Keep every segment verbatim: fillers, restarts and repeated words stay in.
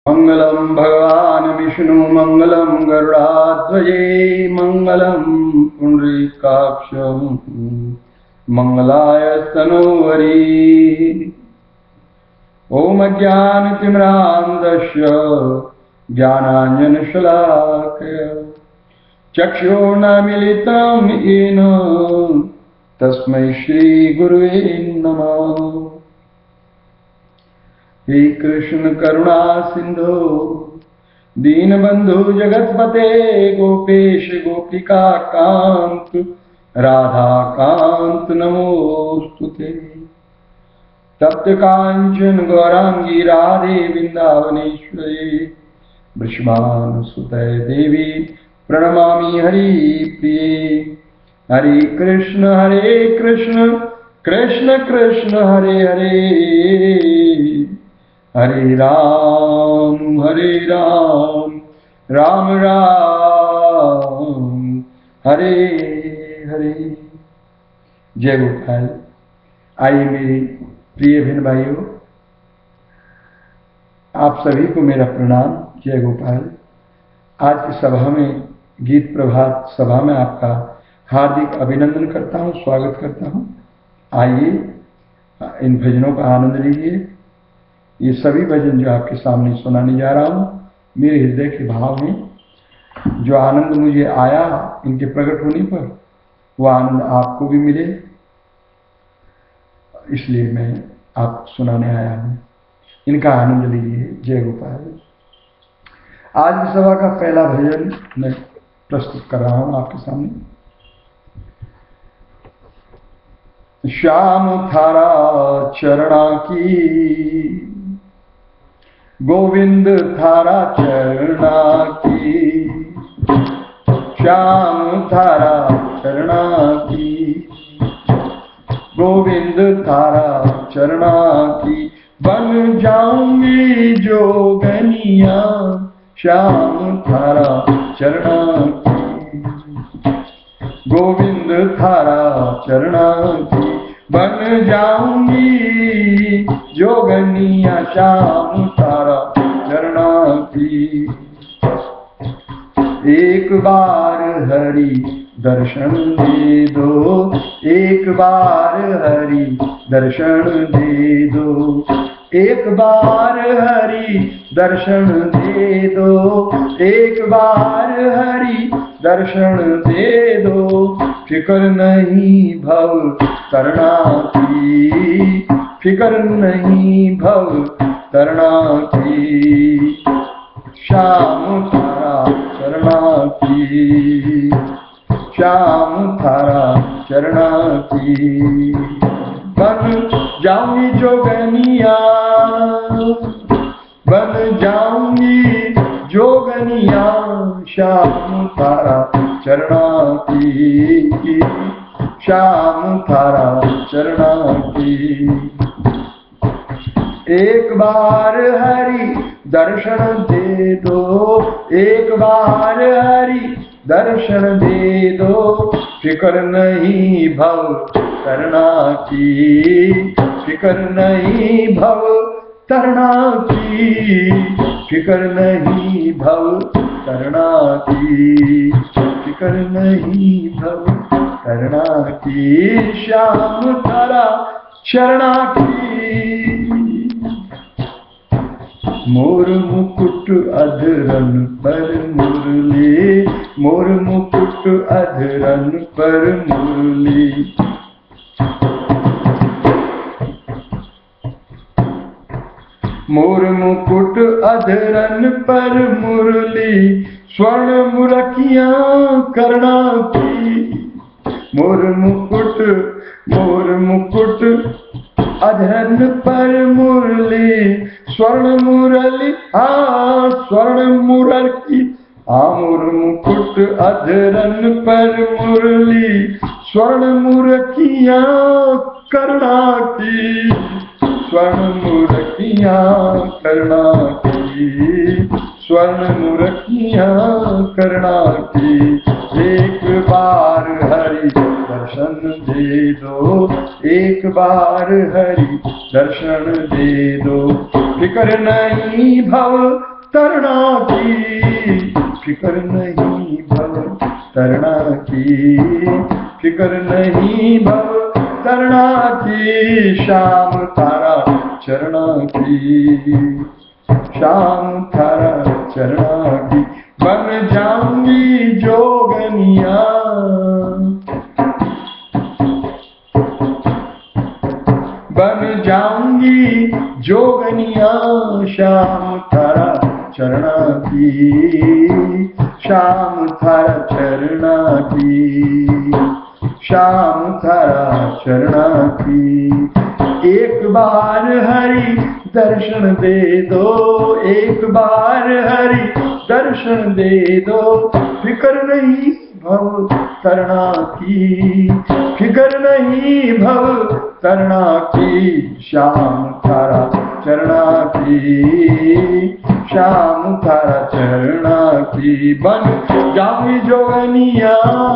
मंगलम भगवान विष्णु मंगलम गरुड़ाध्वजे मंगलम पुंडरीकाक्ष मंगलाय तनोहरि। ओम अज्ञानतिमिरान्धस्य ज्ञानाञ्जनशलाकया चक्षुर्नमिलितं येन तस्मै श्रीगुरुवे नमः। हे कृष्ण करुणा सिंधु दीनबंधु जगतपते गोपेश गोपिका कांत राधा कांत नमोस्तुते। तप्त कांचन गौरांगी राधे वृंदावनेश्वरी वृषभानुसुते देवी प्रणमामि हरि प्रिये। हरे कृष्ण हरे कृष्ण कृष्ण कृष्ण हरे हरे हरे राम हरे राम राम राम हरे हरे। जय गोपाल। आइए मेरी प्रिय बहन भाइयों, आप सभी को मेरा प्रणाम। जय गोपाल। आज की सभा में, गीत प्रभात सभा में आपका हार्दिक अभिनंदन करता हूँ, स्वागत करता हूँ। आइए इन भजनों का आनंद लीजिए। ये सभी भजन जो आपके सामने सुनाने जा रहा हूँ, मेरे हृदय के भाव में जो आनंद मुझे आया इनके प्रकट होने पर, वो आनंद आपको भी मिले, इसलिए मैं आप सुनाने आया हूँ। इनका आनंद लीजिए। जय गोपाल। आज की सभा का पहला भजन मैं प्रस्तुत कर रहा हूँ आपके सामने। श्याम थारा चरणा की, गोविंद थारा चरणा की, श्याम थारा चरणा की, गोविंद थारा चरणा की, बन जाऊंगी जोगनिया श्याम थारा चरणा की, गोविंद थारा चरणा की, बन जाऊंगी जोगनिया श्याम थारा चरणा की। एक बार हरि दर्शन दे दो, एक बार हरि दर्शन दे दो, एक बार हरि दर्शन दे दो, एक बार हरि दर्शन दे दो। फिक्र नहीं भव करना की, फिक्र नहीं भव करना की, श्याम थारा चरणा की, श्याम थारा चरणा की, बन जाऊंगी जोगनिया, बन जाऊंगी जोगनिया श्याम थारा चरणा की, श्याम थारा चरणा की। एक बार हरि दर्शन दे दो, एक बार हरि दर्शन दे दो, फिक्र नहीं भव करना की, फिक्र नहीं भव करना की, फिक्र नहीं भव करना की, फिक्र नहीं भव करना की, श्याम थारा चरणा की। मोर मुकुट अधरन पर मुरली, मोर मुकुट अधरन पर मुरली, मोर मुकुट अधरन पर मुरली, स्वर्ण मुरकियां करना की, मोर मुकुट मोर मुकुट अधरन पर मुरली, स्वर्ण मुरली आ स्वर्ण मुरकी, आ मोर मुकुट अधरन पर मुरली, स्वर्ण मुरकियां करना की, स्वर्ण मुरकियां करना की, स्वर्ण मुरकियां करना की। एक बार हरि दर्शन दे दो, एक बार हरि दर्शन दे दो, फिक्र नहीं भव तरना की, फिक्र नहीं भव तरना की, फिक्र नहीं भव तरना की, श्याम तारा चरणा की, श्याम थारा चरणा की, बन जाऊंगी जोगनिया, बन जाऊंगी जोगनिया, श्याम थारा चरणा की, श्याम थारा चरणा की, श्याम थारा चरणा की। एक बार हरि दर्शन दे दो, एक बार हरि दर्शन दे दो, फिक्र नहीं भव तरना की, फिक्र नहीं भव तरना की, श्याम थारा चरणा की, श्याम थारा चरणा की, बन जाऊंगी जोगनिया।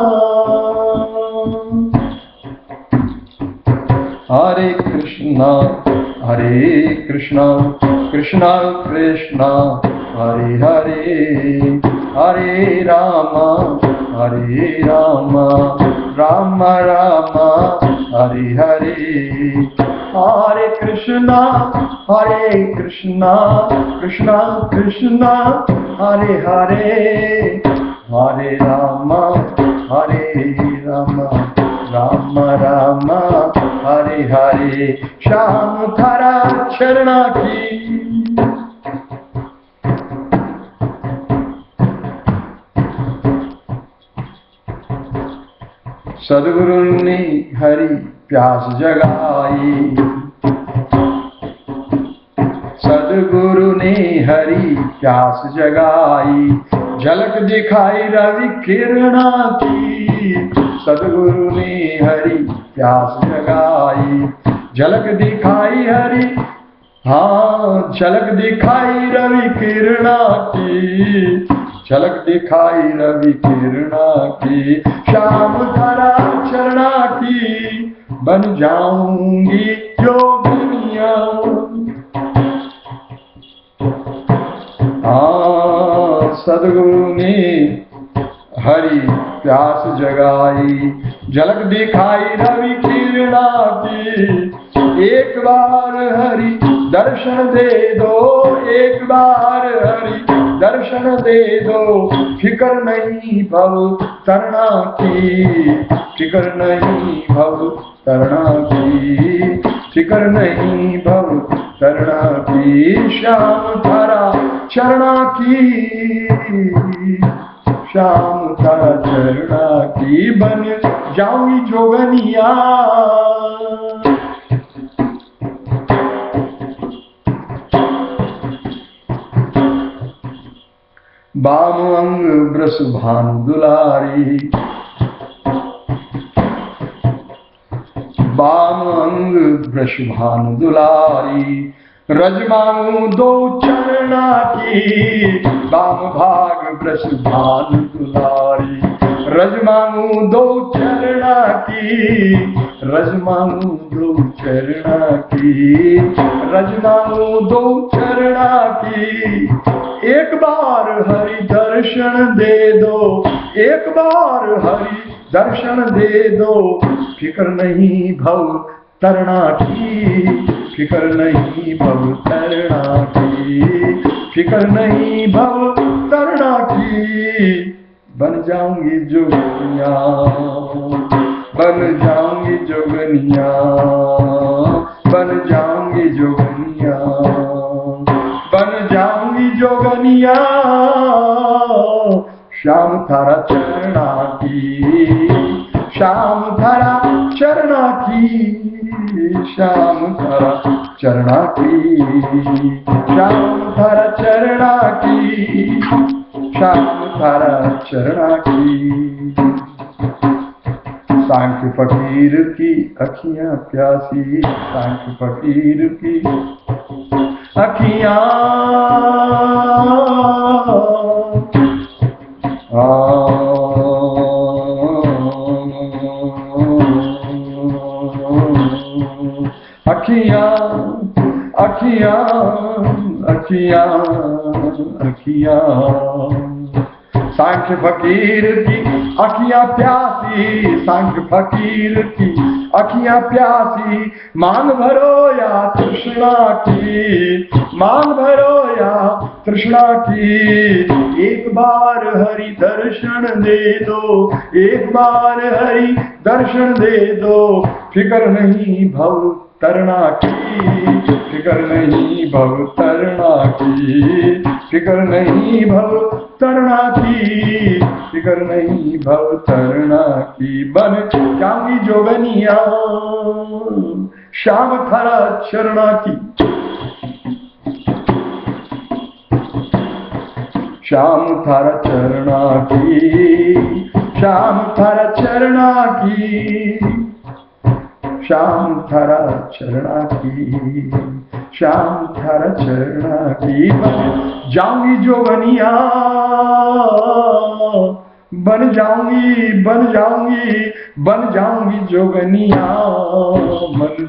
हरे कृष्णा हरे कृष्णा कृष्णा कृष्णा हरे हरे, हरे रामा हरे रामा राम राम हरे हरे, हरे कृष्णा हरे कृष्णा कृष्णा कृष्णा हरे हरे, हरे रामा हरे रामा राम राम हरे हरे, श्याम थारा चरणा की। सदगुरु ने हरि प्यास जगाई, सदगुरु ने हरि प्यास जगाई, झलक दिखाई रवि किरणा की, सदगुरु ने हरि प्यास जगाई, झलक दिखाई हरि, हाँ झलक दिखाई रवि किरणा की, झलक दिखाई रवि किरणा की, श्याम थारा चरणा की, बन जाऊंगी जोगनिया। हाँ सदगुरु ने हरि प्यास जगाई, झलक दिखाई रवि किरणा की, एक बार हरि दर्शन दे दो, एक बार हरि दर्शन दे दो, फिक्र नहीं भव तरना की, फिक्र नहीं भव तरना की, फिक्र नहीं भव तरना की, श्याम थारा चरणा की, श्याम थारा चरणा की, बन जाऊंगी जोगनिया। बाम अंग ब्रस भानु दुलारी, बाम अंग ब्रश भानु दुलारी, रज मांगू दो चरणा की, बाम भाग ब्रश भानु दुलारी, रज मांगू दो चरणा की, रज मांगू दो चरणा की, रज मांगू दो चरणा की, एक बार हरि दर्शन दे दो, एक बार हरि दर्शन दे दो, फिक्र नहीं भव तरना की, फिक्र नहीं भव तरना की, फिक्र नहीं भव तरना की, बन जाऊंगी जोगनिया, बन जाऊंगी जोगनिया, बन जाऊंगी जोगनिया, बन जाऊंगी जोगनिया, श्याम थारा चरणा की, श्याम थारा चरणा की, श्याम थारा चरणा की, श्याम थारा चरणा की, श्याम थारा चरणा की। सांख्य फकीर की अखियां प्यासी, सांख्य फकीर की अखियां अखियां अखियां अखियां किया। सांख्य फकीर की अखियां प्यासी, सांख्य फकीर की अखियां प्यासी, मांग भरो या तृष्णा की, मांग भरो या तृष्णा की। एक बार हरि दर्शन दे दो, एक बार हरि दर्शन दे दो, फिकर नहीं भव तरना की, फिकर नहीं भव तरना की, फिकर नहीं भव तरना की, फिकर नहीं भव तरना की। बन जाऊंगी जोगनिया श्याम थारा चरणा की, श्याम थारा चरणा की, श्याम थारा चरणा की, श्याम थारा चरणा की, श्याम थारा चरणा की। बन जाऊंगी जोगनिया, बन जाऊंगी, बन जाऊंगी, बन जाऊंगी जोगनिया, मन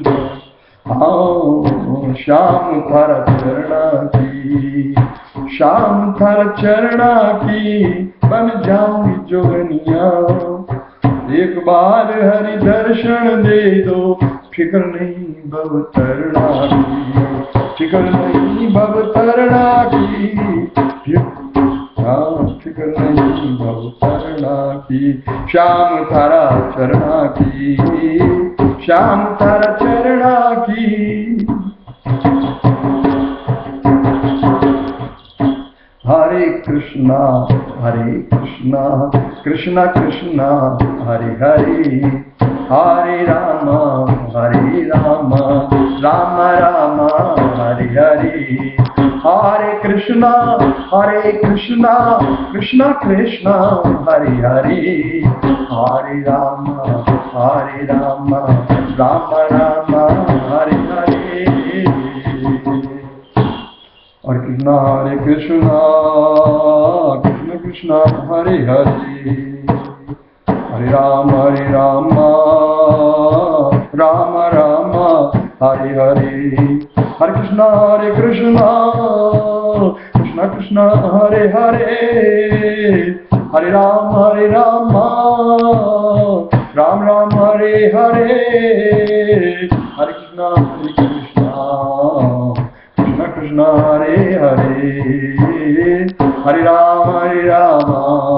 आओ श्याम थारा चरणा की, श्याम थारा चरणा की। बन जाऊंगी जोगनिया, एक बार हरि दर्शन दे दो, फिक्र नहीं भव तरना की, फिक्र नहीं भव तरना की, हाँ फिक्र नहीं भव तरना की। श्याम थारा चरणा की, श्याम थारा चरणा की। हरे कृष्णा हरे कृष्णा कृष्णा कृष्णा हरे हरे, हरे राम हरे राम राम राम हरे हरे। हरे कृष्णा हरे कृष्णा कृष्णा कृष्णा हरे हरे, हरे राम हरे राम राम राम हरे हरे। हरे कृष्णा हरे कृष्णा कृष्ण कृष्णा हरे हरे, हरे राम हरे राम राम राम हरे हरे। हरे कृष्णा हरे कृष्णा कृष्ण कृष्ण हरे हरे, हरे राम हरे राम राम राम हरे हरे। हरे कृष्णा हरे कृष्णा कृष्ण कृष्ण हरे हरे, हरे राम हरे राम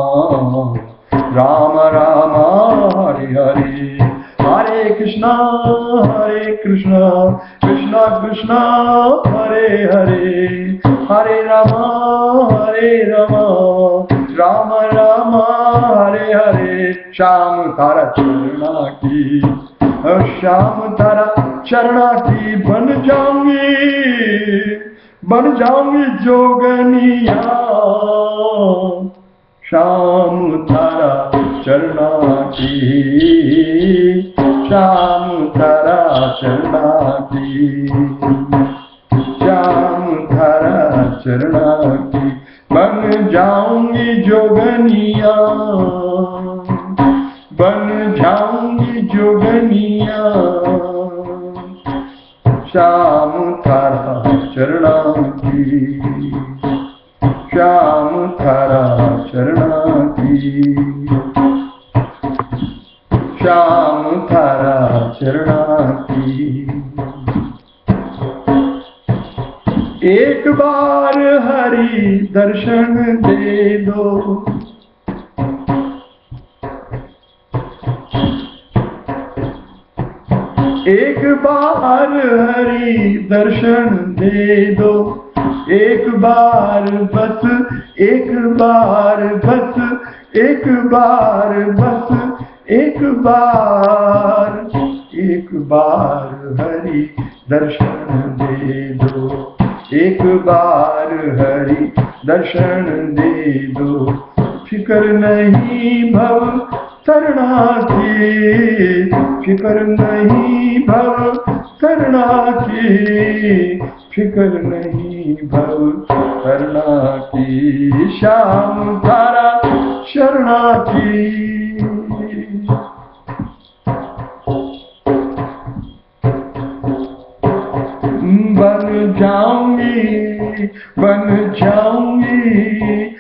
राम राम हरे हरे। हरे कृष्णा हरे कृष्णा कृष्णा कृष्णा हरे हरे, हरे राम हरे राम राम राम हरे हरे। श्याम तारा चरणा की, श्याम तारा चरणा की। बन जाऊंगी बन जाऊंगी जोगनिया, श्याम तारा चरणा की, श्याम तारा चरणा की, श्याम तारा चरणा की। बन जाऊंगी जोगनिया, बन जाऊंगी जोगनिया, श्याम तारा चरणा की, श्याम तारा चरणा की, श्याम तारा चरणा की। एक बार हरि दर्शन दे दो, एक बार हरि दर्शन दे दो, एक बार बस, एक बार बस, एक बार बस, एक बार, एक बार हरि दर्शन दे दो, एक बार हरि दर्शन दे दो। फिकर नहीं भव तरना की, फिकर नहीं भव तरना की, फिकर नहीं भव तरना की। श्याम तारा शरणा की, बन जाऊंगी बन जाऊंगी।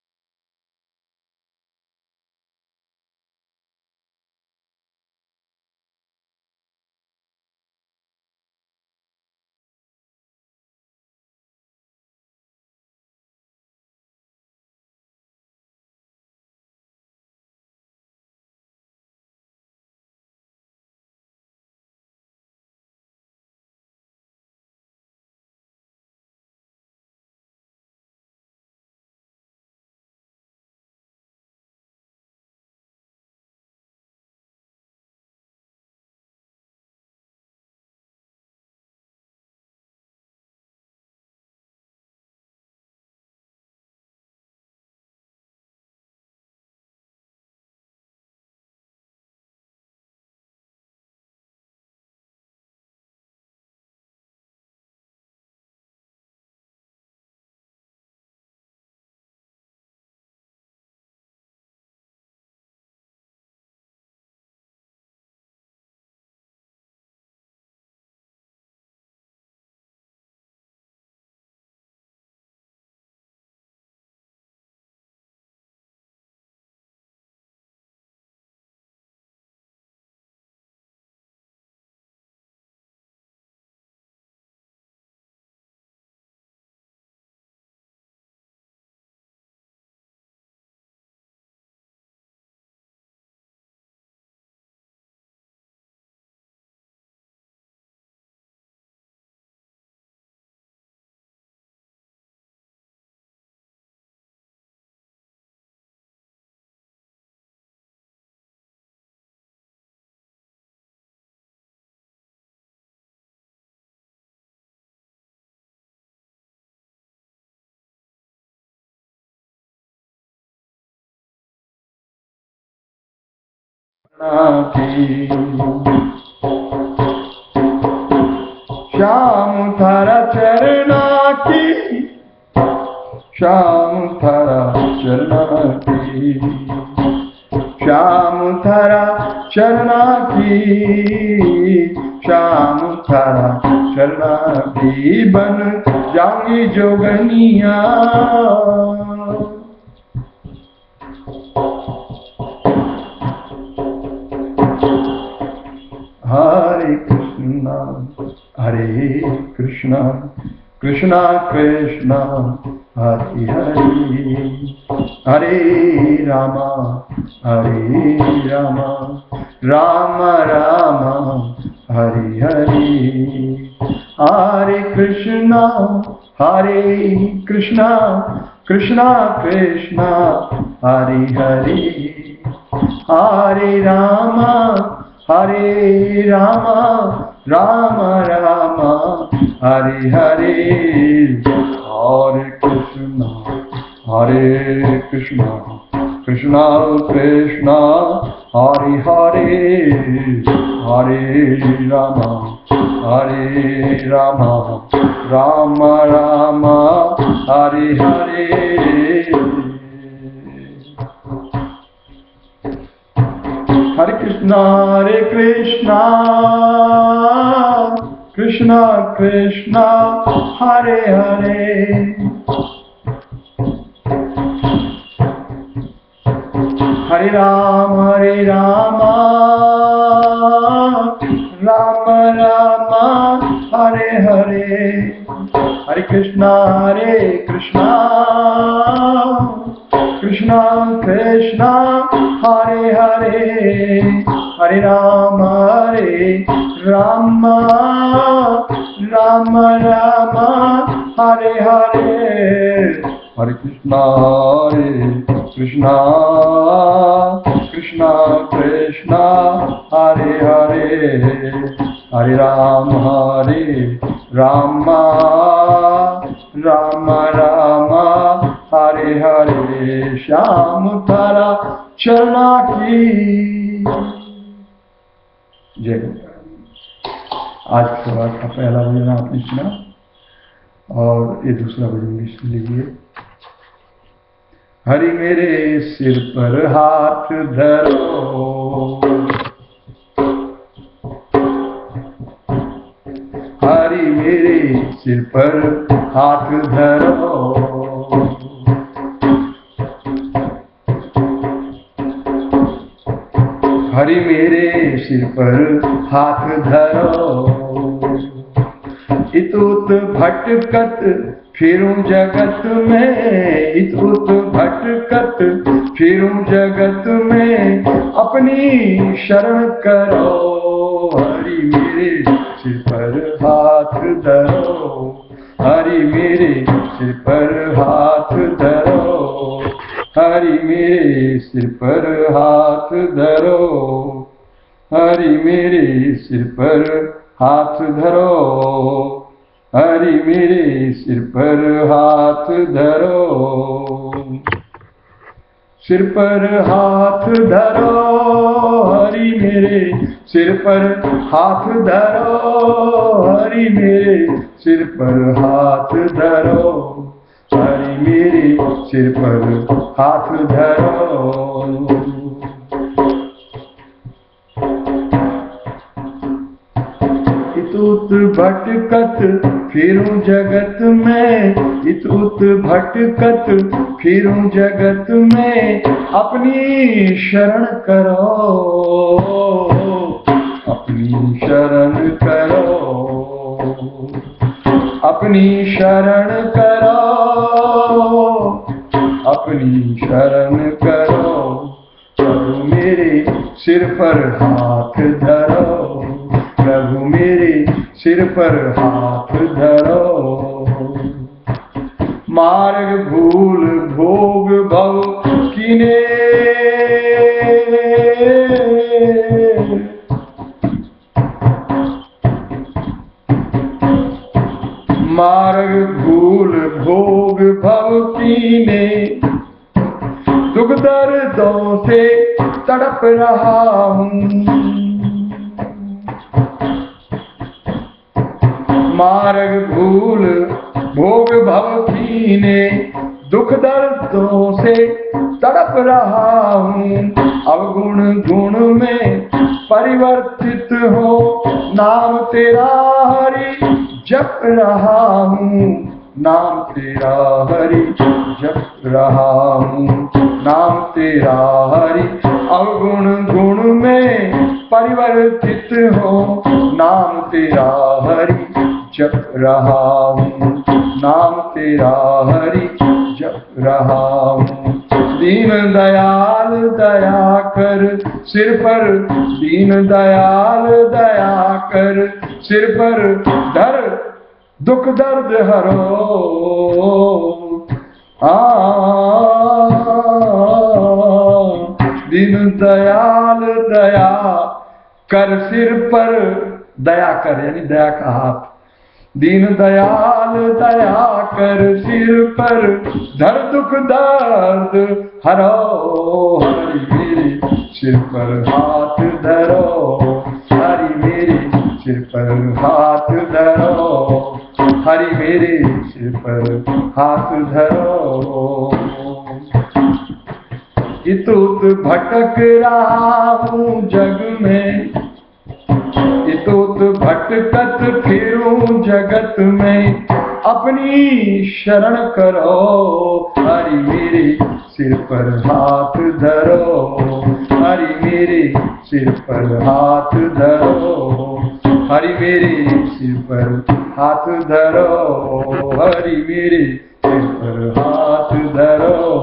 श्याम थारा चरना की, श्याम थारा चरना की, श्याम थारा चरना की, श्याम थारा चरना की बन जाऊंगी जोगनिया। हरे कृष्णा हरे कृष्णा कृष्णा कृष्णा हरे हरे, हरे रामा हरे रामा, राम राम हरे हरे। हरे कृष्णा हरे कृष्णा कृष्णा कृष्णा हरे हरे, हरे रामा हरे रामा, राम राम हरे हरे। हरे कृष्णा हरे कृष्णा कृष्णा कृष्णा हरे हरे, हरे रामा हरे रामा, राम राम हरे हरे। हरे कृष्णा हरे कृष्णा कृष्णा कृष्णा हरे हरे, हरे राम हरे राम, राम राम हरे हरे। हरे कृष्णा हरे कृष्णा कृष्णा कृष्णा हरे हरे, हरे राम हरे राम, राम राम हरे हरे। हरे कृष्णा हरे कृष्णा कृष्णा कृष्णा हरे हरे, हरे राम हरे राम, राम राम हरे हरे। श्याम थारा चरना की जय। आज प्रभात का पहला भजन आपने सुना और ये दूसरा भजन भी सुन लीजिए। हरि मेरे सिर पर हाथ धरो, हरि मेरे सिर पर हाथ धरो। हरि मेरे सिर पर हाथ धरो। इत उत भटकत फिरूं जगत में, इत उत भटकत फिरूं जगत में, अपनी शरण करो। हरि मेरे सिर पर हाथ धरो। हरि मेरे सिर पर हाथ धरो। हरि मेरे सिर पर हाथ धरो। हरि मेरे सिर पर हाथ धरो। हरि मेरे सिर पर हाथ धरो। सिर पर हाथ धरो। हरि मेरे सिर पर हाथ धरो। हरि मेरे सिर पर हाथ धरो। हरि मेरे सिर पर हाथ धरो। इत उत भटकत फिरूं जगत में, इत उत भटकत फिरूं जगत में, अपनी शरण करो। अपनी शरण करो। अपनी शरण करो। अपनी शरण करो। प्रभु मेरे सिर पर हाथ धरो। प्रभु मेरे सिर पर हाथ धरो। मार्ग भूल भोग भव कीने, मार्ग भूल भोग भव कीने, दुख दर्दों से तड़प रहा हूँ। मार्ग भूल भोग भव कीने, दुख दर्दों से तड़प रहा हूँ। अवगुण गुण में परिवर्तित हो, नाम तेरा हरि जप रहा हूँ। नाम तेरा हरि जप रहा हूँ। नाम तेरा हरि अवगुण गुण में परिवर्तित हो, नाम तेरा हरि जप रहा हूँ। नाम तेरा हरि जप रहा हूँ। दीन दयाल दया कर सिर पर, दीन दयाल दया कर सिर पर धर, दुख दर्द हरो। आ दीन दयाल दया कर सिर पर, दया कर यानी दया का हाथ। दीन दयाल दया कर सिर पर धर, दुख दर्द हरो। हरि मेरे सिर पर हाथ धरो। हरि मेरे सिर पर हाथ धरो। हरि मेरे सिर पर हाथ धरो। इत उत भटक रहा हूँ जग में, इत उत भटकत फिरूं जगत में, अपनी शरण करो। हरि मेरे सिर पर हाथ धरो। हरि मेरे सिर पर हाथ धरो। हरि मेरे सिर पर हाथ धरो। हरि मेरे सिर पर हाथ धरो।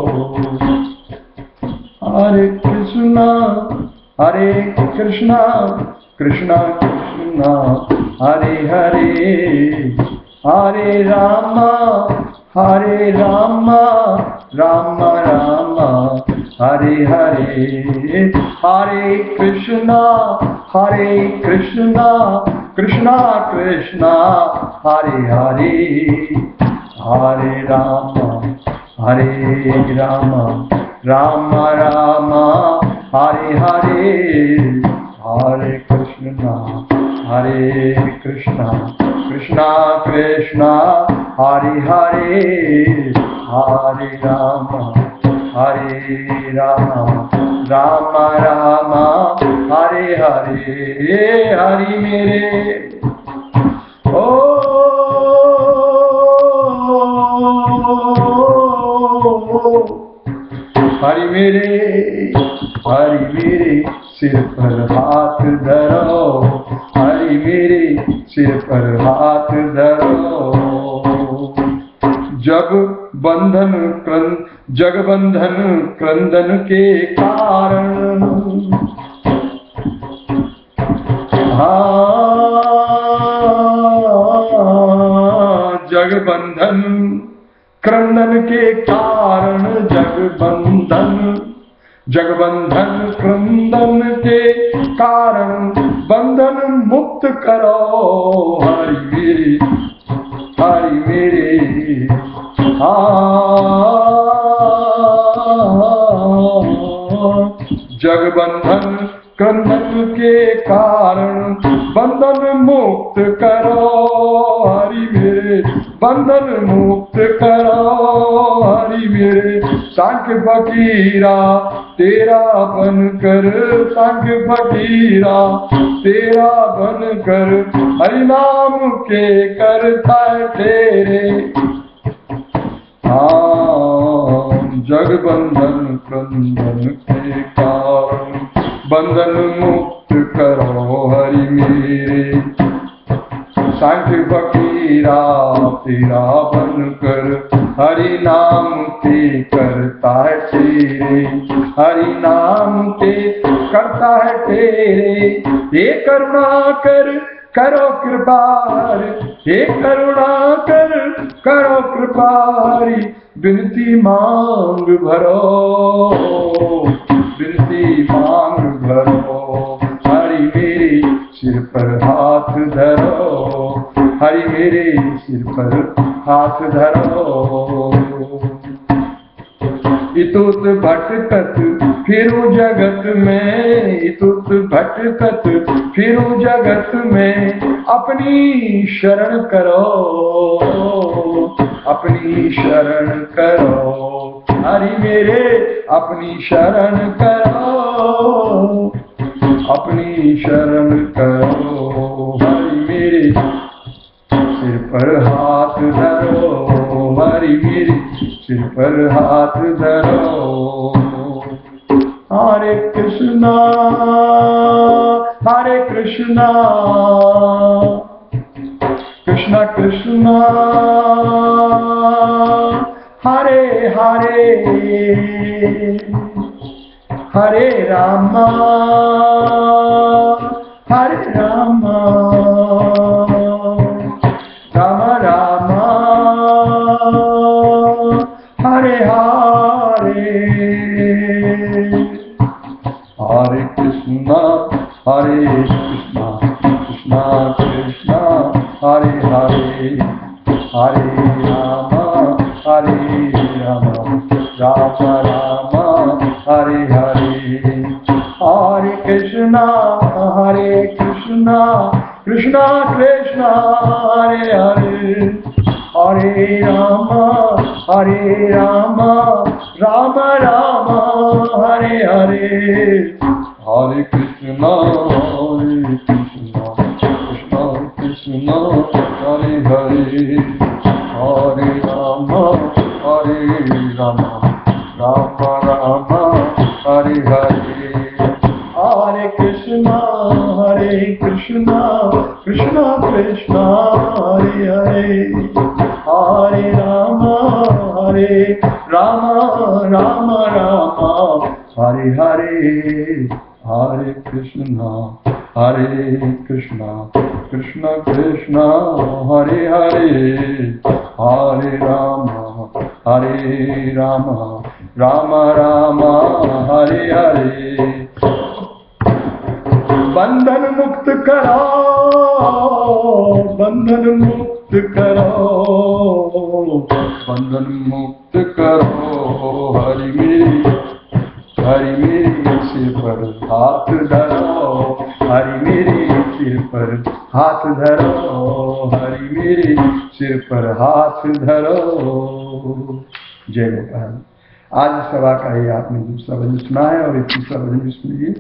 हरे कृष्णा हरे कृष्णा कृष्णा कृष्णा हरे हरे, हरे रामा हरे रामा रामा रामा हरे हरे। हरे कृष्णा हरे कृष्णा कृष्णा कृष्णा हरे हरे। हरे रामा हरे रामा रामा रामा हरे हरे। हरे कृष्णा हरे कृष्णा कृष्णा कृष्णा हरे हरे। हरे रामा हरे रामा रामा रामा हरे हरे। हरि मेरे ओ हरि मेरे हरि मेरे सिर पर हाथ धरो, हरि मेरे सिर पर हाथ धरो। जग बंधन क्रंद जग बंधन क्रंदन के कारण, जग बंधन क्रंदन के कारण, जग बंधन जग बंधन क्रंदन के कारण, बंधन मुक्त करो हरि मेरे हरि मेरे। जग बंधन क्रंदन के कारण, बंधन मुक्त करो हरि मेरे, बंधन मुक्त करो हरि मेरे। सांख्य फकीरा तेरा बन कर, सांख्य फकीरा तेरा बन कर, हरि नाम के करता तेरे। जग बंधन क्रंदन के कारण, बंधन मुक्त करो हरि मेरे। सांख्य फकीरा तेरा बन कर, हरि नाम के करता है तेरे, हरि नाम के करता है तेरे। हे करुणा कर करो कृपार, हे करुणा कर करो कृपारी, बिनती मांग भरो बिनती मांग भरो। हरि मेरे सिर पर हाथ धरो, हरि मेरे सिर पर हाथ धरो। इतुत भटकत फिरू जगत में, इतुत भटकत फिरू जगत में, अपनी शरण करो अपनी शरण करो हरि मेरे, अपनी शरण करो अपनी शरण करो। हरि मेरे सिर पर हाथ धरो, हरि मेरे सिर पर हाथ धरो। हरे कृष्णा हरे कृष्णा कृष्णा कृष्णा हरे हरे, हरे रामा हरे रामा, राम राम हरे हरे। हरे कृष्णा हरे कृष्णा कृष्णा कृष्णा हरे हरे, हरे राम हरे राम, राम राम हरे हरे। हरे कृष्णा हरे कृष्णा कृष्णा कृष्णा हरे हरे, हरे राम हरे राम, राम राम हरे हरे। हरे कृष्णा हरे कृष्णा कृष्णा कृष्णा हरे हरे, हरे राम हरे राम, राम राम हरे हरे। हरे कृष्णा हरे कृष्णा कृष्णा कृष्णा हरे हरे, हरे राम हरे राम, राम राम हरे हरे। हरे कृष्णा हरे कृष्णा कृष्णा कृष्णा हरे हरे, हरे राम हरे राम, राम राम हरे हरे। बंधन मुक्त करो बंधन मुक्त करो बंधन मुक्त करो। हरि मेरे हरि मेरे सिर पर हाथ धरो, हरि मेरे सिर पर हाथ धरो, हरि मेरे सिर पर हाथ धरो। जय गोपाल। आज सभा का ही आपने दूसरा भजन सुना है और एक तीसरा भजन भी सुनिए।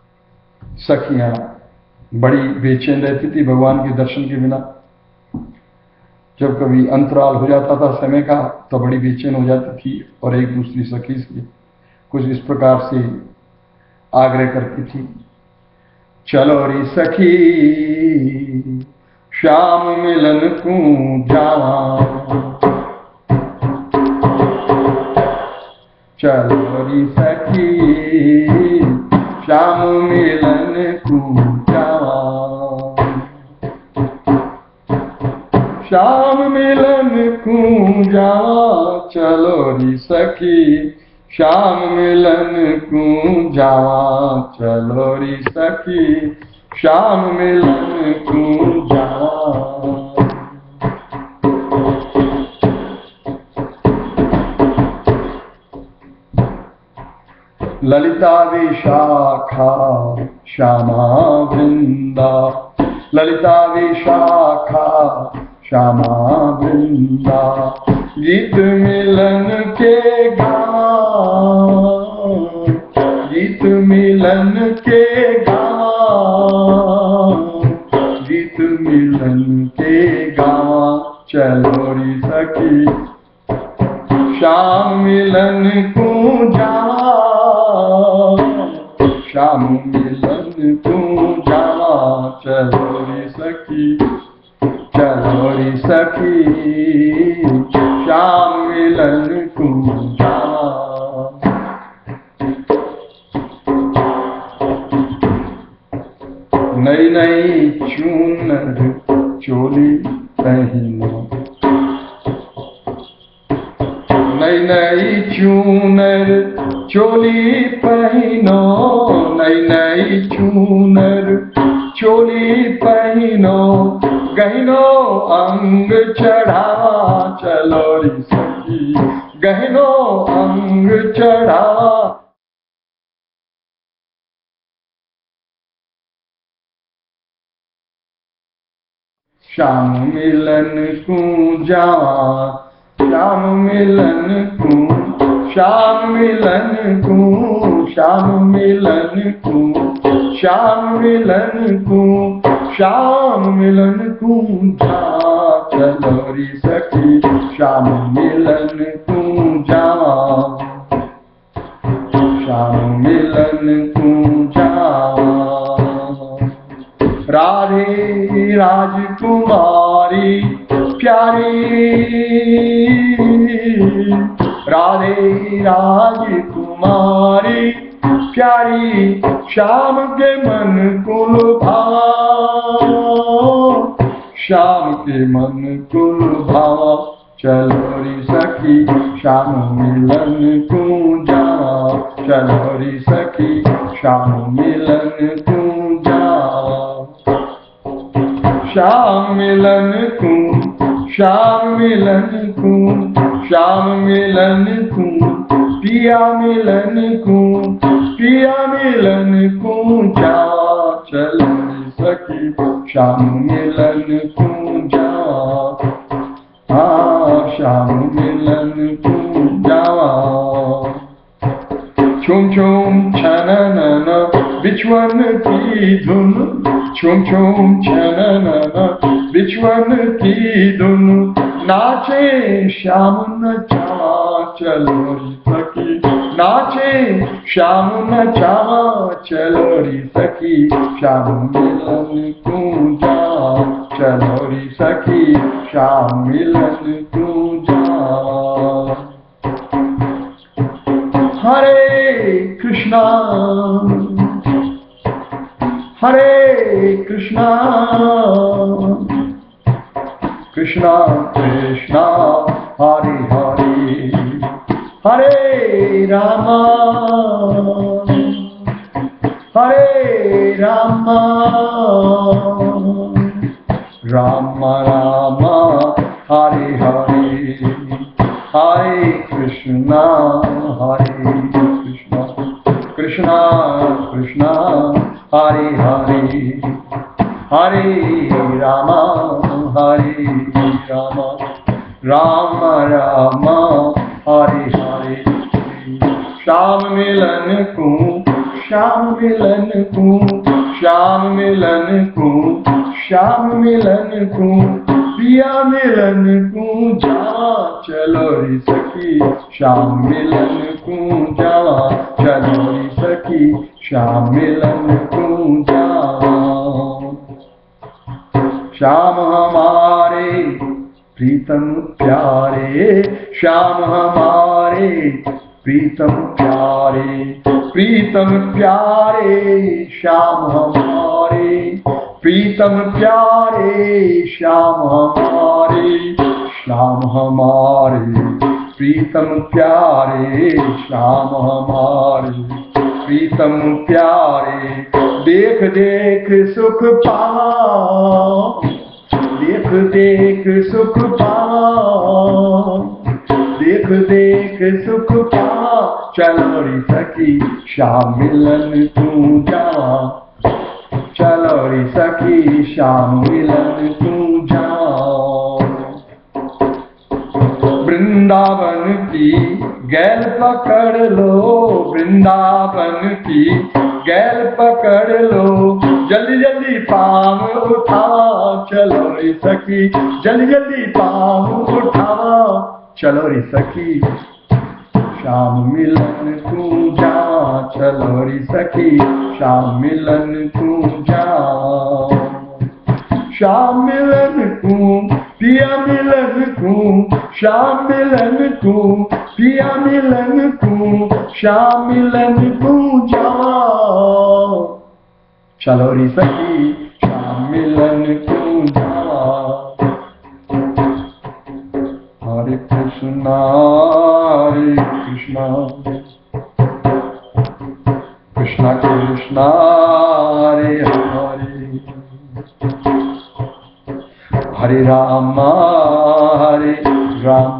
सखियां बड़ी बेचैन रहती थी भगवान के दर्शन के बिना। जब कभी अंतराल हो जाता था समय का तो बड़ी बेचैन हो जाती थी और एक दूसरी सखी से कुछ इस प्रकार से आग्रह करती थी, चलो रे सखी श्याम मिलन को जावा, चलो रे सखी श्याम मिलन को जावा, श्याम मिलन को जावा, चलो रे सखी श्याम मिलन को जावा, चलो रे सखी श्याम मिलन को जावा। ललिता विशाखा श्यामा वृंदा, ललिता विशाखा श्यामा वृंदा, गीत मिलन के गावा, गीत मिलन के गावा, गीत मिलन के गावा, चलो रे सखी श्याम मिलन को जावा, श्याम मिलन को जावा, चलो रे सखी, चलो रे सखी श्याम मिलन को जावा। नई नई चूनर चोली पहनो, नई नई चूनर चोली पहनो, नई नई चूनर चोली पहनो, गहनो अंग चढ़ावा, चलो रे सखी गहनो अंग चढ़ावा। श्याम मिलन को जावा, श्याम मिलन को, श्याम मिलन को, श्याम मिलन को, श्याम मिलन को, श्याम मिलन को जा, चलो रे सखी श्याम मिलन को जावा, श्याम मिलन को जावा। राधे राजकुमारी प्यारी, राधे राजकुमारी प्यारी, श्याम के मन को लुभावा, श्याम के मन को लुभावा, चलो रे सखी श्याम मिलन को जावा, चलो रे सखी श्याम मिलन को जावा। श्याम मिलन को, श्याम मिलन को, श्याम मिलन को, पिया मिलन को, पिया मिलन को जावा, चलो रे सखी श्याम मिलन को जावा, हाँ श्याम मिलन को जावा। छुम छुम छननन बिछुअन की धुन, छुम छुम छननन बिछुअन की धुन, नाचे श्याम नचावा, चलो रे सखी नाचे श्याम नचावा, चलो रे सखी श्याम मिलन को जावा, चलो रे सखी श्याम मिलन को जावा। हरे कृष्णा हरे कृष्णा कृष्णा कृष्णा हरे हरे, हरे रामा हरे रामा, राम राम हरे हरे, हरे कृष्णा हरे कृष्णा, कृष्णा कृष्णा हरे हरे, हरे राम हरे राम, राम राम हरे हरे। श्याम मिलन को, श्याम मिलन को, श्याम मिलन को, श्याम मिलन को, पिया मिलन को जावा चलो रे सखी श्याम मिलन को जावा चलो रे सखी श्याम मिलन को जावा। श्याम हमारे प्रीतम प्यारे श्याम हमारे प्रीतम प्यारे प्रीतम प्यारे श्याम हमारे प्रीतम प्यारे श्याम हमारे श्याम हमारे प्रीतम प्यारे श्याम हमारे प्रीतम प्यारे। देख देख सुख पाओ देख देख सुख पाओ देख देख सुख पाओ चलो रे सखी श्याम मिलन तू जावा चलो रे सखी श्याम मिलन तू जाओ। वृंदावन की गैल पकड़ लो वृंदावन की गैल पकड़ लो जल्दी जल्दी पाँव उठाओ चलो रे सखी जल्दी जल्दी पाँव उठाओ चलो रे सखी श्याम मिलन तू जा चलो रे सखी श्याम मिलन तू जा। श्याम मिलन तू पिया मिलन तू श्याम मिलन तू पिया मिलन तू श्याम मिलन तू जा चलो रे सखी श्याम मिलन तू जा। हरे कृष्णा हरे कृष्णा कृष्णा कृष्णा हरे हरे हरे राम हरे राम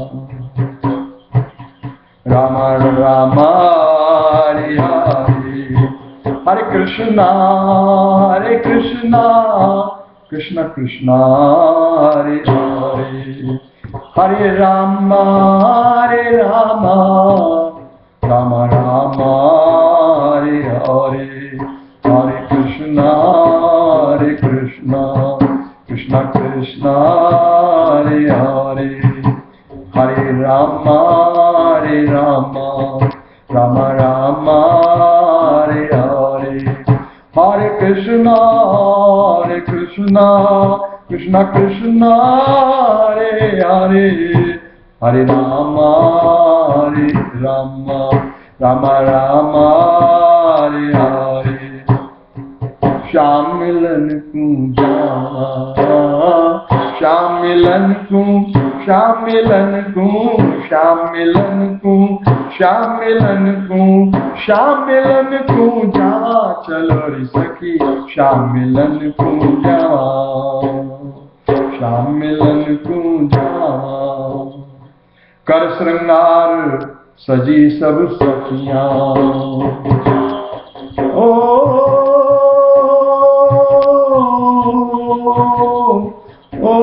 राम राम हरे हरे हरे कृष्णा हरे कृष्णा कृष्ण कृष्ण हरे हरे हरे राम हरे राम राम राम हरे हरे हरे कृष्णा हरे कृष्णा कृष्ण कृष्ण हरे हरे हरे राम हरे राम राम राम हरे हरे हरे कृष्णा हरे कृष्णा कृष्ण कृष्ण हरे हरे हरे राम हरे राम राम राम हरे हरे श्याम मिलन को जा श्याम मिलन को श्याम मिलन को श्याम मिलन को श्याम मिलन को श्याम मिलन को जा चलो रे सखी श्याम मिलन को जा श्याम मिलन को जा। कर श्रृंगार सजी सब सखियां ओ ओ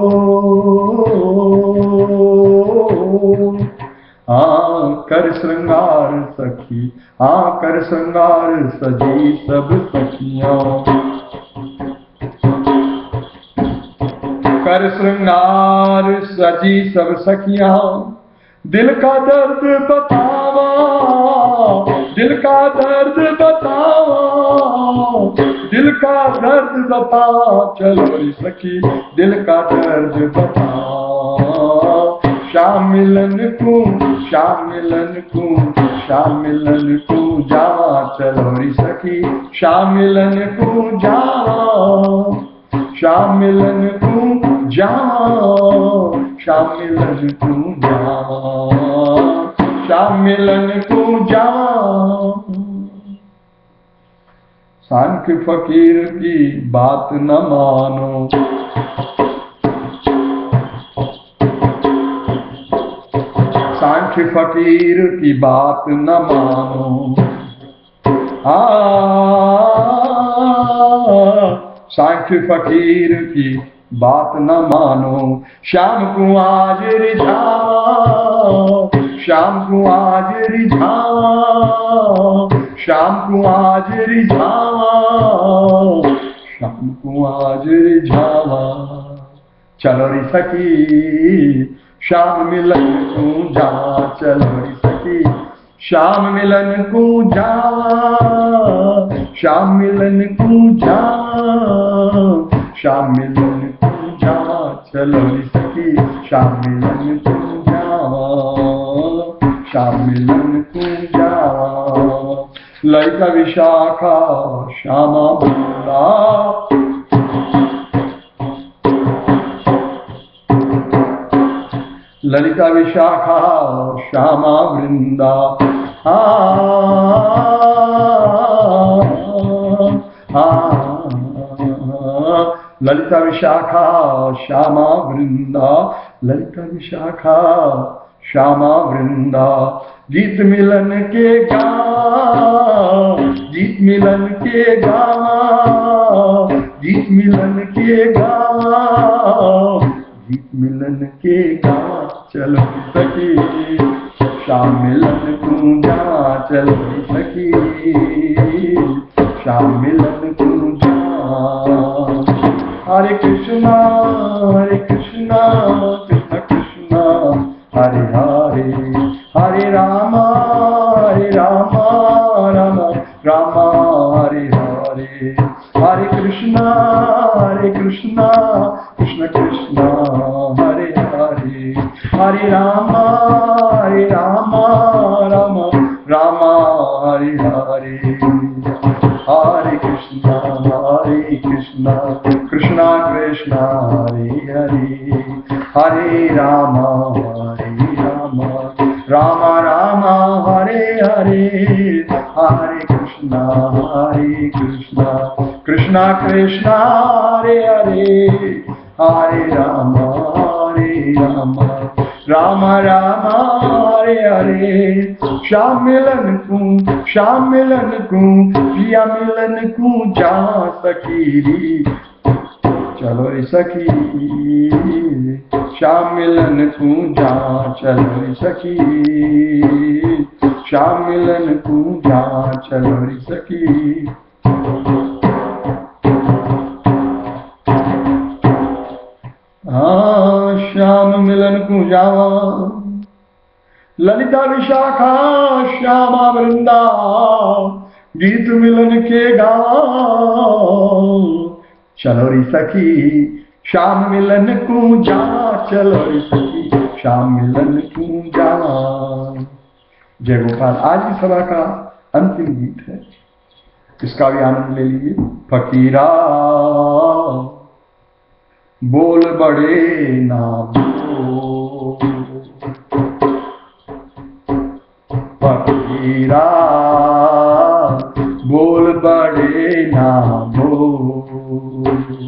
आ कर श्रृंगार सखी आ कर श्रृंगार सजी सब सखियां कर श्रृंगार सजी सब सखियां दिल का दर्द बतावा दिल का दर्द बतावा दिल का दर्द बतावा चलो रे सखी दिल का दर्द बतावा। श्याम मिलन को श्याम मिलन को श्याम मिलन को जावा चलो रे सखी श्याम मिलन को जावा श्याम मिलन को जावा श्याम मिलन को जावा श्याम मिलन को जावा। सांख्य फकीर की बात न मानो सांख्य फकीर की बात न मानो आ सांख्य फकीर की बात न मानो श्याम को आज रिझाओ श्याम को आज रिझाओ श्याम को आज रिझाओ श्याम को आज रिझाओ चलो रे सखी श्याम मिलन को जा, चलो रे सखी श्याम मिलन को जा, श्याम मिलन को जा, श्याम मिलन को जा, चलो रे सखी श्याम मिलन को जा, श्याम मिलन को जा। ललिता विशाखा श्यामा वृंदा, ललिता विशाखा श्यामा वृंदा, आ, आ, ललिता विशाखा श्यामा वृंदा, ललिता विशाखा श्यामा वृंदा। गीत मिलन के गा, गीत मिलन के गा, गीत मिलन के गा, गीत मिलन के गा, चलो सखी श्याम मिलन को जा, चलो सखी श्याम मिलन को जा। हरे कृष्णा हरे कृष्णा कृष्ण कृष्णा हरे हरे, हरे रामा हरे रामा राम राम हरे हरे, हरे कृष्णा हरे कृष्णा कृष्ण कृष्णा हरे हरे, हरे रामा हरे रामा राम राम हरे हरे, हरे कृष्णा हरे कृष्णा कृष्णा कृष्णा हरे हरे, हरे रामा हरे रामा राम राम हरे हरे, हरे कृष्णा हरे कृष्णा कृष्णा कृष्णा हरे हरे, हरे राम हरे राम राम राम हरे हरे। श्याम मिलन को श्याम मिलन को पिया मिलन को जा सखी, चलो रे सखी श्याम मिलन को जा, चलो रे सखी श्याम मिलन को जा, चलो रे सखी। हाँ श्याम मिलन को जावा, ललिता विशाखा श्यामा वृंदा, गीत मिलन के गावा, चलो रे सखी श्याम मिलन को जा, चलो रे सखी श्याम मिलन को जा। जय गोपाल। आज की सभा का अंतिम गीत है, इसका भी आनंद ले लीजिए। फकीरा बोल बड़े ना बोल, फकीरा बोल बड़े ना बोल,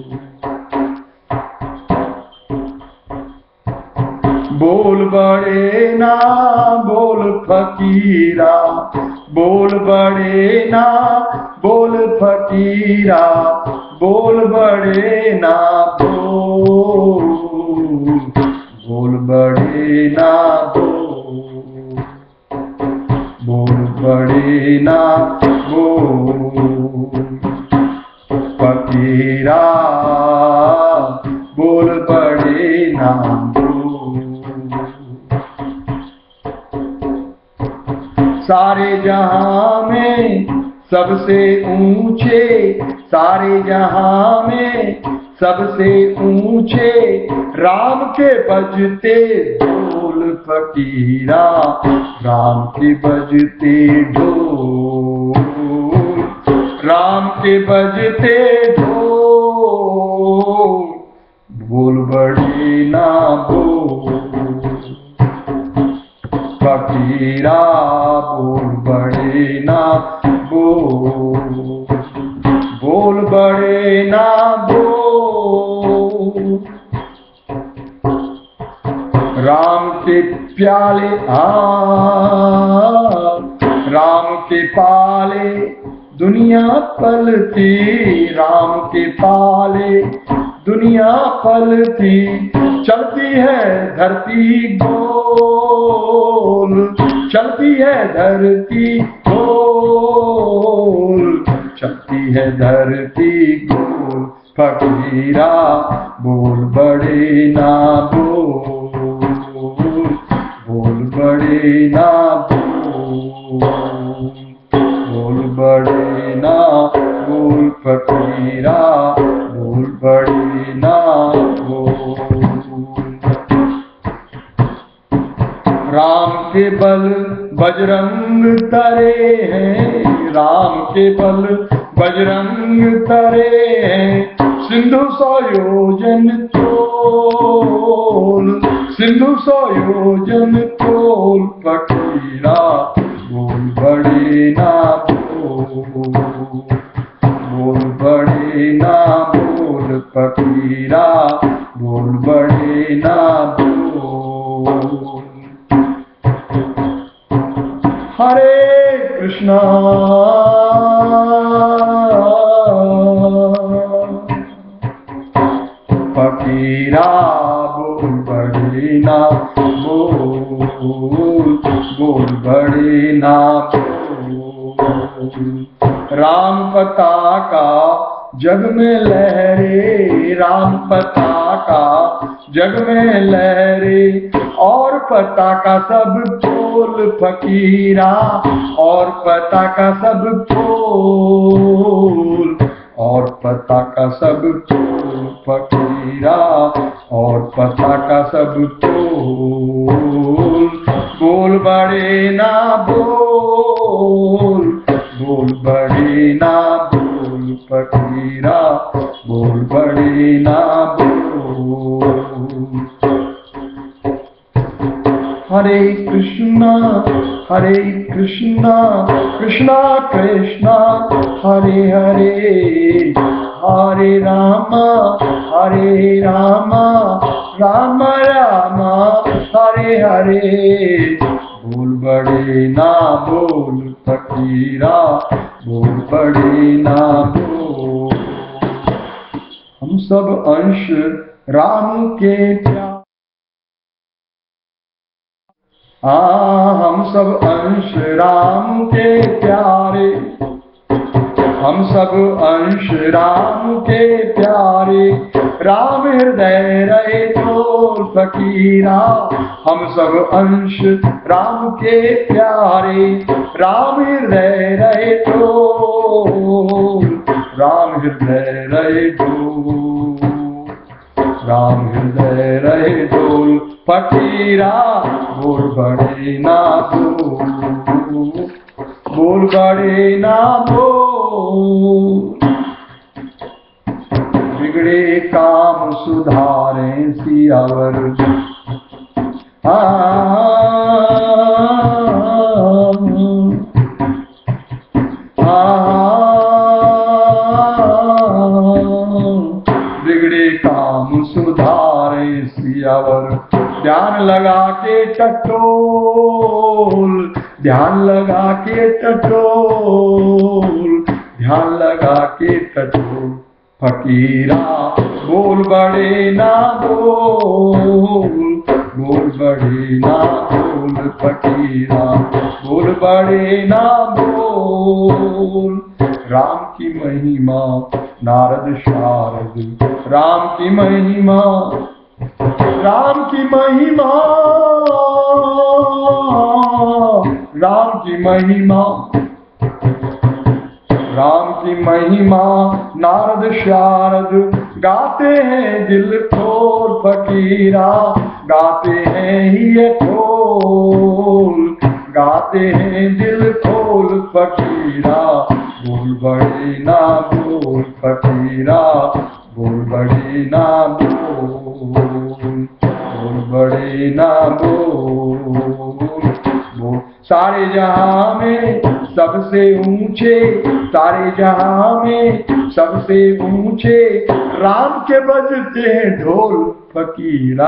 बोल बड़े ना बोल फकीरा, बोल बड़े ना बोल फकीरा, बोल बड़े ना बोल, बोल बड़े ना बोल, बोल बड़े ना बोल फकीरा, बोल बड़े ना बोल। सारे जहां में सबसे ऊंचे, सारे जहां में सबसे ऊंचे, राम के बजते ढोल फकीरा, राम के बजते ढोल, राम के बजते ढोल, बोल बड़े ना बोल फकीरा, बोल बड़े ना बोल, बोल बड़े ना बोल। राम के प्याले आ, राम के पाले दुनिया पलती, राम के पाले दुनिया पलती, चलती है धरती गोल, चलती है धरती गोल, चलती है धरती गोल, फकीरा बोल बड़े ना बोल, बोल बड़े ना बोल, बोल बड़े ना बोल फकीरा बोल बड़े ना बोल। राम के बल बजरंग तरे हैं, राम के बल बजरंग तरे हैं, सिंधु सौ योजन तोल, सिंधु सौ योजन तोल फकीरा बोल बड़े ना बोल, बोल बड़े ना बोल फकीरा बोल बड़े ना बोल। हरे कृष्णा फकीरा बोल बड़े ना बोल, बोल बड़े ना बोल। राम पताका जग में लहरे, राम पताका जग में लहरे, और पताका सब फूल फकीरा, और पताका सब फूल, और पताका सब फूल फकीरा, और पताका सब फूल। बोल बड़े ना बोल, बोल बड़े ना बोल फकीरा बोल बड़े ना बोल। हरे कृष्णा हरे कृष्णा कृष्णा कृष्णा हरे हरे, हरे रामा हरे रामा राम राम हरे हरे। बोल बड़े ना बोल फकीरा बोल बड़े ना बोल। हम सब अंश राम के प्यारे, आ हम सब अंश राम के प्यारे, हम सब अंश राम के प्यारे। राम हृदय रहे डोल फकीरा, हम सब अंश राम के प्यारे। राम हृदय रहे डोल, राम हृदय रहे डोल, राम हृदय रहे डोल फकीरा बोल बड़े ना बोल, बोल बड़े ना बोल। बिगड़े काम सुधारें सियावर, आ बिगड़े काम सुधारे सियावर। ध्यान लगा के टटोल, ध्यान लगा के टटोल, ध्यान लगा के टटोल फकीरा बोल बड़े ना बोल, बोल बड़े ना बोल फकीरा बोल बड़े ना बोल। राम की महिमा नारद शारद, राम की महिमा राम की महिमा, राम की महिमा, राम की महिमा नारद शारद गाते हैं दिल खोल फकीरा, गाते हैं ये खोल, गाते हैं दिल खोल फकीरा बोल बड़े ना बोल फकीरा बोल बड़े ना बोल, बोल बड़े ना बोल, बोल। सारे जहां में सबसे ऊंचे, सारे जहां में सबसे ऊंचे राम के बजते हैं ढोल फकीरा,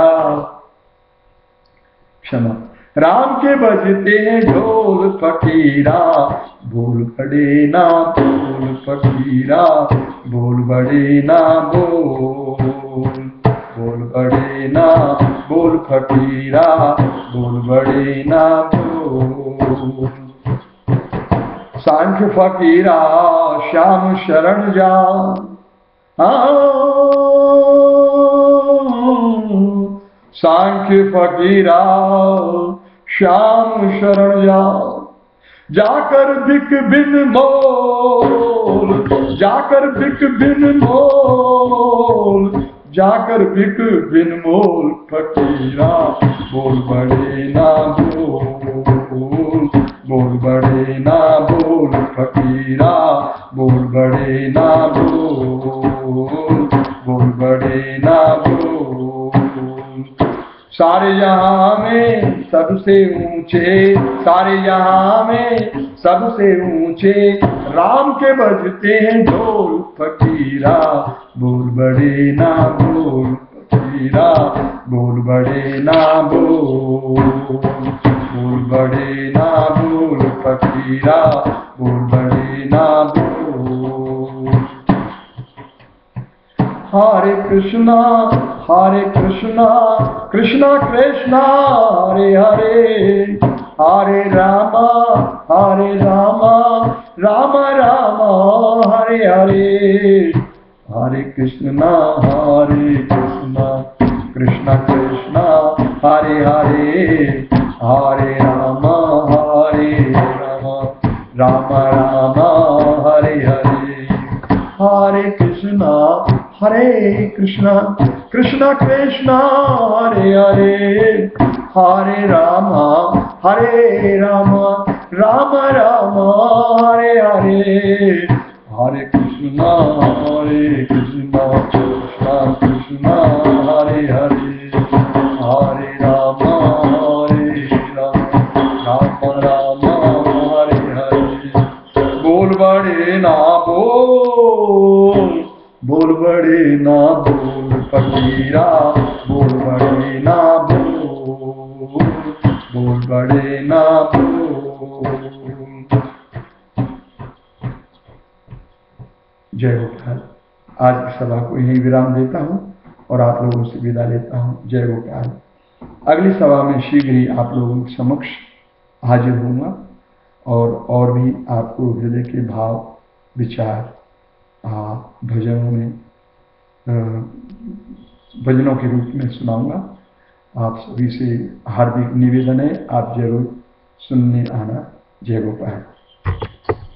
क्षमा राम के बजते हैं ढोल फकीरा बोल बड़े ना बोल फकीरा बोल बड़े ना बोल, बोल बड़े ना बोल फकीरा बोल बड़े ना बोल। सांख्य फकीरा श्याम शरण जा, सांख्य फकीरा श्याम शरण जाओ, जाकर बिक बिन मोल, जाकर बिक बिन मोल, जाकर बिक बिन मोल फकीरा, बोल बड़े ना बोल, बोल बड़े ना बोल फकीरा, बोल बड़े ना बोल, बोल बड़े ना बोल। सारे जहां में सबसे ऊंचे, सारे जहां में सबसे ऊंचे राम के बजते हैं ढोल फकीरा, बोल बड़े ना बोल फकीरा, बोल बड़े ना बोल, बोल बड़े ना बोल फकीरा, बोल बड़े ना बोल। हरे कृष्णा हरे कृष्णा कृष्णा कृष्णा हरे हरे, हरे रामा हरे रामा राम राम हरे हरे, हरे कृष्णा हरे कृष्णा कृष्णा कृष्णा हरे हरे, हरे रामा हरे रामा राम राम हरे हरे, हरे कृष्णा हरे कृष्णा कृष्णा कृष्णा हरे हरे, हरे रामा हरे रामा राम राम हरे हरे, हरे कृष्णा हरे कृष्णा कृष्णा कृष्णा हरे हरे, हरे रामा हरे रामा राम राम हरे हरे। बोल बड़े ना बोल, बोल बड़े ना बोल फकीरा, बोल बड़े ना बोल, बोल बड़े ना बोल। जय गोपाल। आज की सभा को यही विराम देता हूँ और आप लोगों से विदा लेता हूँ। जय गोपाल। अगली सभा में शीघ्र ही आप लोगों के समक्ष हाजिर होऊंगा और और भी आपको हृदय के भाव विचार भजनों में भजनों के रूप में सुनाऊंगा। आप सभी से हार्दिक निवेदन है, आप जरूर सुनने आना। जय गोपाल।